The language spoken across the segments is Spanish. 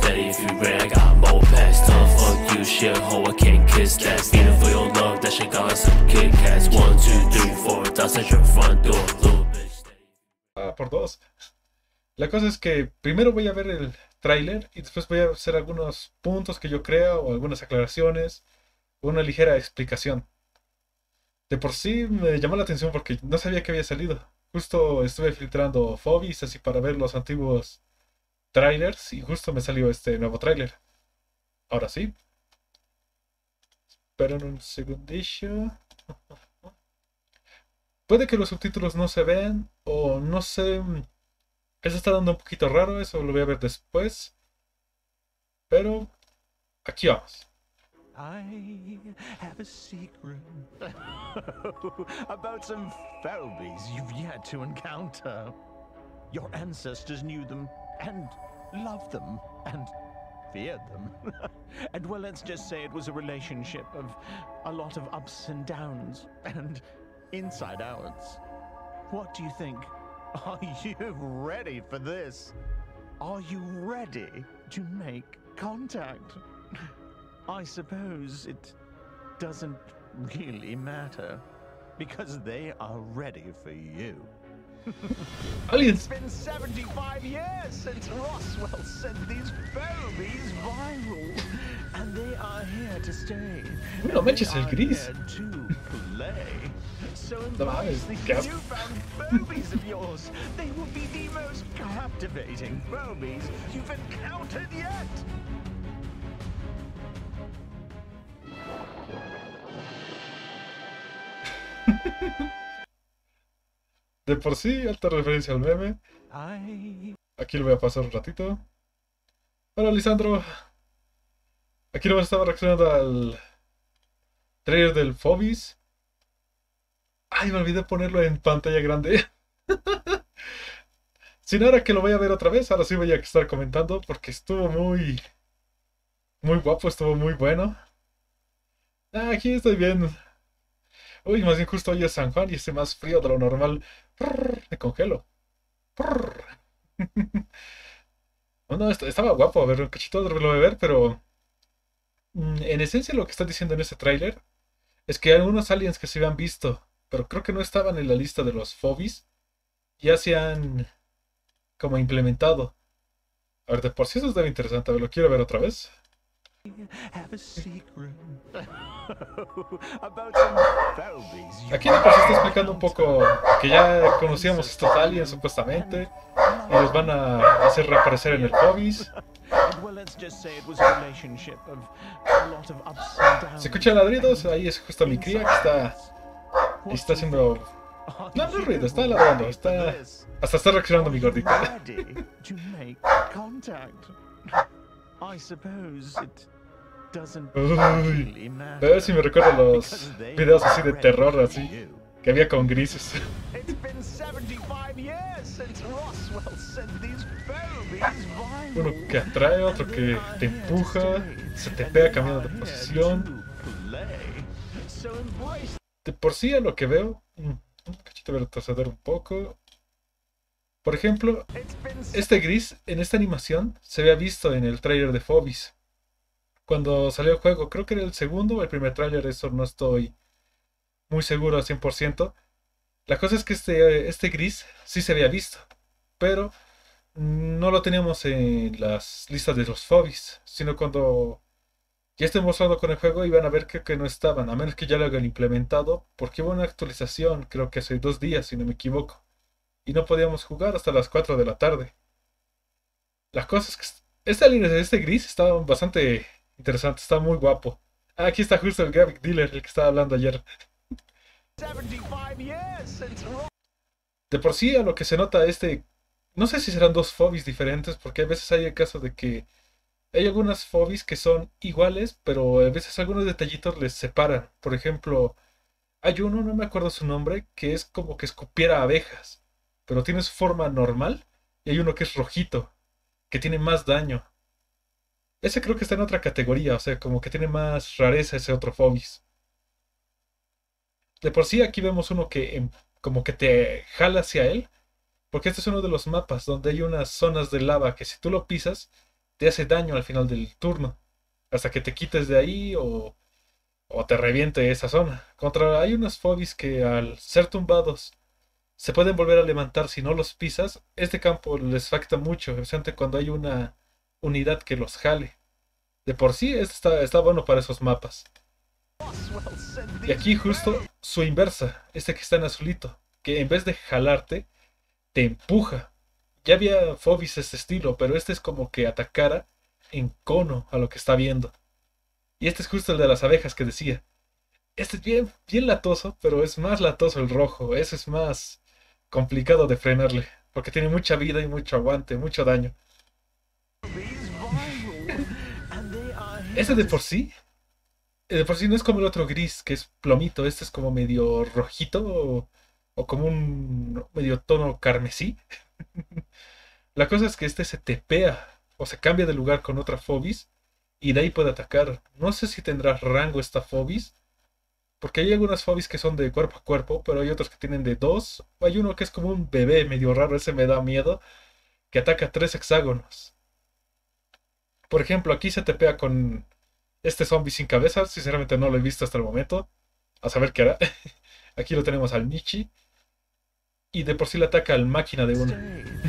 steady if you ready. I got more packs. Tell her fuck you, shit, ho, I can't kiss that. Feeling for your love, that shit got some Kit Kats. 1, 2, 3, 4, that's at your front door. Little bitch steady. Por dos. La cosa es que primero voy a ver el tráiler y después voy a hacer algunos puntos que yo crea o algunas aclaraciones o una ligera explicación. De por sí me llamó la atención porque no sabía que había salido. Justo estuve filtrando Phobis así para ver los antiguos trailers y justo me salió este nuevo tráiler. Ahora sí. Esperen un segundillo. Puede que los subtítulos no se vean o no sé. Eso está dando un poquito raro, eso lo voy a ver después. Pero aquí vamos. I have a secret about some phobies you've yet to encounter. Your ancestors knew them and loved them and feared them. And well, let's just say it was a relationship of a lot of ups and downs and inside outs. What do you think? Are you ready for this? Are you ready to make contact? I suppose it doesn't really matter, because they are ready for you. Aliens. It's been 75 years since Roswell sent these phobies viral, and they are here to stay. No manches, el gris. To play. So No mames, embrace these qué asco. newfound phobies of yours. They will be the most captivating phobies you've encountered yet. De por sí, alta referencia al meme. Aquí lo voy a pasar un ratito. Hola, Lisandro. Aquí no estaba reaccionando al trailer del Phobis. Ay, me olvidé ponerlo en pantalla grande. Sin ahora que lo voy a ver otra vez, ahora sí voy a estar comentando porque estuvo muy guapo, estuvo muy bueno. Aquí estoy bien. Uy, más bien justo hoy es San Juan y estoy más frío de lo normal. Me congelo. No, estaba guapo, a ver, un cachito lo voy a ver, pero en esencia lo que están diciendo en ese tráiler es que hay algunos aliens que se habían visto, pero creo que no estaban en la lista de los Phobis, ya se han como implementado. A ver, de por sí eso está interesante, a ver, lo quiero ver otra vez. Have a secret about some phobies you Aquí de por sí está explicando un poco que ya conocíamos estos aliens supuestamente y los van a hacer reaparecer en el Phobis. And well, let's just say it was a relationship of a lot of ups and downs. Se escuchan ladridos, ahí es justo mi cría que está haciendo. No es ruido, está ladrando, hasta está reaccionando mi gordita. Ready to make contact. I suppose it doesn't Uy, really a matter. ver si me recuerdo los videos así de terror así que había con grises. It's been 75 years since Roswell sent these phobies viral. Uno que atrae, otro que te empuja, se te pega cambiando de posición. De por sí a lo que veo, un cachito voy a retroceder un poco. Por ejemplo, este gris en esta animación se había visto en el tráiler de Phobis. Cuando salió el juego, creo que era el segundo o el primer tráiler, eso no estoy muy seguro al 100%. La cosa es que este gris sí se había visto, pero no lo teníamos en las listas de los Phobis, sino cuando ya esté mostrado con el juego iban a ver que no estaban, a menos que ya lo hayan implementado, porque hubo una actualización, creo que hace 2 días, si no me equivoco, y no podíamos jugar hasta las 4 de la tarde. La cosa es que esta línea de este gris está bastante interesante, está muy guapo. Aquí está justo el Graphic Dealer, el que estaba hablando ayer. De por sí, a lo que se nota no sé si serán 2 Phobis diferentes, porque a veces hay el caso de que hay algunas Phobis que son iguales, pero a veces algunos detallitos les separan. Por ejemplo, hay uno, no me acuerdo su nombre, que es como que escupiera abejas, pero tiene su forma normal, y hay uno que es rojito, que tiene más daño. Ese creo que está en otra categoría, o sea, como que tiene más rareza ese otro Phobis. De por sí aquí vemos uno que como que te jala hacia él, porque este es uno de los mapas donde hay unas zonas de lava que si tú lo pisas, te hace daño al final del turno. Hasta que te quites de ahí o te reviente esa zona. Hay unos Fobis que al ser tumbados se pueden volver a levantar si no los pisas. Este campo les afecta mucho, especialmente cuando hay una unidad que los jale. De por sí, está bueno para esos mapas. Y aquí justo su inversa, este que está en azulito, que en vez de jalarte, te empuja. Ya había Phobis de este estilo, pero este es como que atacara en cono a lo que está viendo. Y este es justo el de las abejas que decía. Este es bien, bien latoso, pero es más latoso el rojo. Ese es más complicado de frenarle, porque tiene mucha vida y mucho aguante, mucho daño. Este de por sí no es como el otro gris, que es plomito. Este es como medio rojito o como un medio tono carmesí. La cosa es que este se tepea o se cambia de lugar con otra Phobis y de ahí puede atacar. No sé si tendrá rango esta Phobis, porque hay algunas Phobis que son de cuerpo a cuerpo, pero hay otros que tienen de dos. Hay uno que es como un bebé medio raro, ese me da miedo, que ataca 3 hexágonos. Por ejemplo, aquí se tepea con este zombie sin cabeza. Sinceramente no lo he visto hasta el momento. A saber qué hará. Aquí lo tenemos al Michi. Y de por sí le ataca al máquina de uno.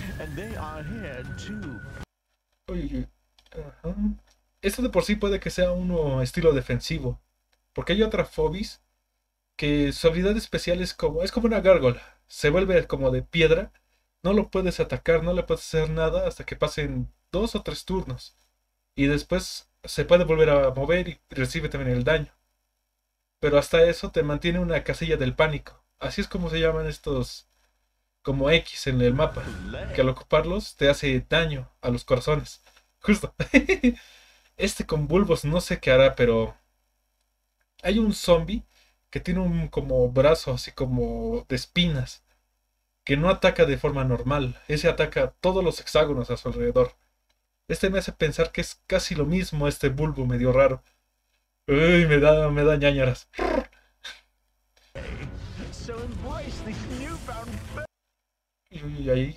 Uy, uy, uy. Ajá. Este de por sí puede que sea uno estilo defensivo. Porque hay otra Phobis que su habilidad especial es como una gárgola. Se vuelve como de piedra. No lo puedes atacar, no le puedes hacer nada hasta que pasen 2 o 3 turnos. Y después se puede volver a mover y recibe también el daño. Pero hasta eso te mantiene una casilla del pánico. Así es como se llaman estos como X en el mapa. Que al ocuparlos te hace daño a los corazones. Justo. Este con bulbos no sé qué hará, pero hay un zombie que tiene un como brazo así como de espinas. Que no ataca de forma normal. Ese ataca todos los hexágonos a su alrededor. Este me hace pensar que es casi lo mismo este bulbo medio raro. Uy, me da ñañaras. Y ahí.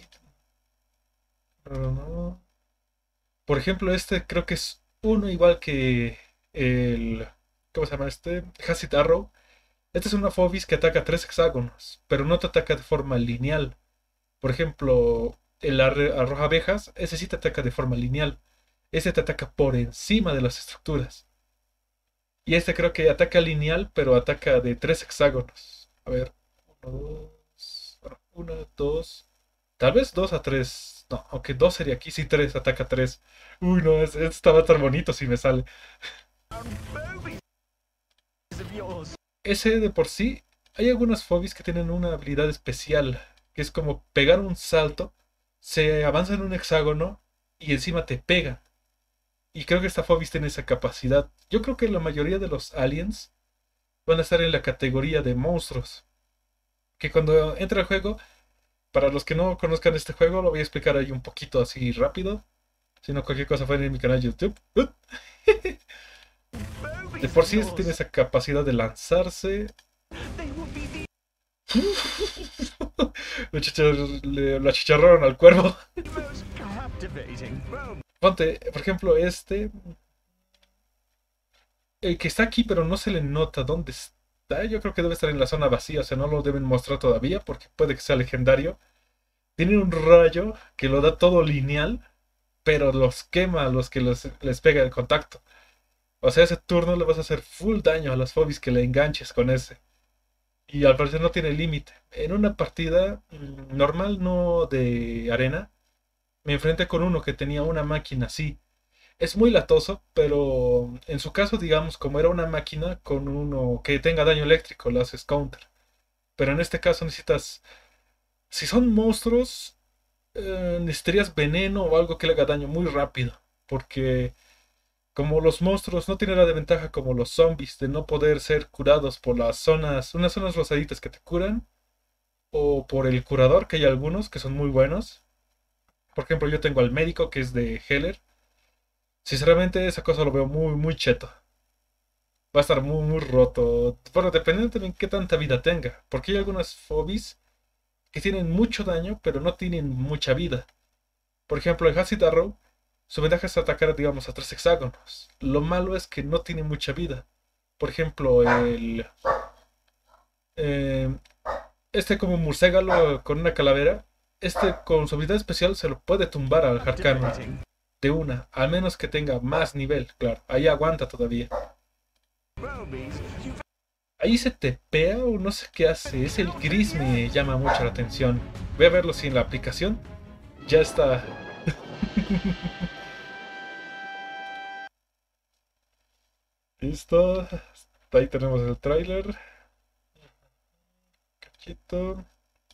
No. Por ejemplo, este creo que es uno igual que el. ¿Cómo se llama este? Hasid Arrow. Este es una Phobis que ataca 3 hexágonos, pero no te ataca de forma lineal. Por ejemplo, el arroja abejas, ese sí te ataca de forma lineal. Ese te ataca por encima de las estructuras. Y este creo que ataca lineal, pero ataca de 3 hexágonos. A ver, uno, dos, bueno, uno, dos, tal vez 2 a 3. No, aunque dos sería aquí, sí, tres, ataca 3. Uy, no, este va a estar bonito si me sale. Ese de por sí, hay algunas Phobis que tienen una habilidad especial, que es como pegar un salto, se avanza en un hexágono y encima te pega. Y creo que esta Phobis tiene esa capacidad. Yo creo que la mayoría de los aliens van a estar en la categoría de monstruos. Que cuando entra el juego, para los que no conozcan este juego, lo voy a explicar ahí un poquito así rápido. Si no, cualquier cosa fue en mi canal de YouTube. De por sí este tiene esa capacidad de lanzarse. Lo achicharraron al cuervo. Ponte, por ejemplo, el que está aquí, pero no se le nota dónde está. Yo creo que debe estar en la zona vacía, o sea, no lo deben mostrar todavía porque puede que sea legendario. Tiene un rayo que lo da todo lineal, pero los quema a los que les pega el contacto. O sea, ese turno le vas a hacer full daño a las Phobis que le enganches con ese. Y al parecer no tiene límite. En una partida normal, no de arena, me enfrenté con uno que tenía una máquina así. Es muy latoso, pero en su caso, digamos, como era una máquina con uno que tenga daño eléctrico, lo haces counter. Pero en este caso necesitas, si son monstruos, necesitarías veneno o algo que le haga daño muy rápido. Porque como los monstruos no tienen la desventaja como los zombies de no poder ser curados por las zonas, unas zonas rosaditas que te curan, o por el curador, que hay algunos que son muy buenos. Por ejemplo, yo tengo al médico que es de Heller. Sinceramente, esa cosa lo veo muy, muy cheto. Va a estar muy, muy roto. Bueno, dependiendo también qué tanta vida tenga. Porque hay algunas Phobis que tienen mucho daño, pero no tienen mucha vida. Por ejemplo, el Hasid Arrow, Su ventaja es atacar, digamos, a 3 hexágonos. Lo malo es que no tiene mucha vida. Por ejemplo, eh, este como murciélago con una calavera, este con su habilidad especial se lo puede tumbar al Harkano de una, al menos que tenga más nivel, claro. Ahí aguanta todavía. Ahí se tepea o no sé qué hace. Es el gris, me llama mucho la atención. Voy a verlo si en la aplicación ya está. Listo. Ahí tenemos el tráiler. Cachito.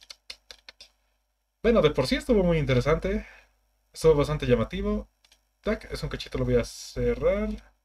Bueno, de por sí estuvo muy interesante. Estuvo bastante llamativo. Tac, es un cachito, lo voy a cerrar.